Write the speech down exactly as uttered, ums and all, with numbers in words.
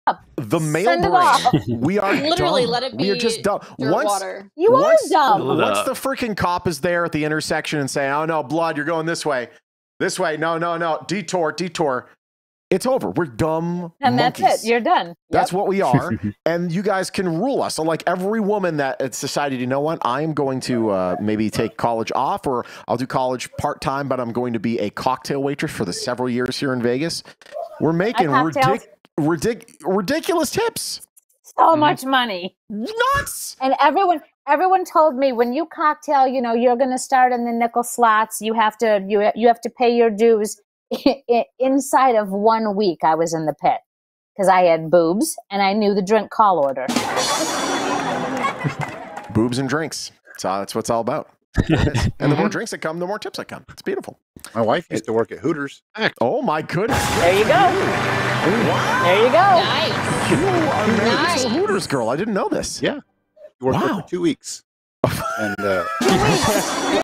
up. The male Send it brain. off. We are Literally, dumb. let it We are be just dumb. dirt Once, water. You once, are dumb. Once the freaking cop is there at the intersection and saying, "Oh no, blood, you're going this way, this way, no, no, no, detour, detour," it's over. We're dumb And monkeys. that's it. You're done. That's Yep. what we are, and you guys can rule us. So, like every woman that it's decided, you know what, I am going to uh, maybe take college off, or I'll do college part time, but I'm going to be a cocktail waitress for the several years here in Vegas. We're making cocktails- ridic- ridic- ridiculous tips. So much money. Nuts. And everyone, everyone told me when you cocktail, you know, you're going to start in the nickel slots. You have to, you you have to pay your dues. Inside of one week, I was in the pit because I had boobs and I knew the drink call order. Boobs and drinks. So that's what it's all about. And the more drinks that come, the more tips that come. It's beautiful. My wife used to work at Hooters. Oh my goodness. There you go. Wow. There you go. Nice. You are married Nice. to a Hooters girl. I didn't know this. Yeah. She worked there Wow. for two weeks. And uh,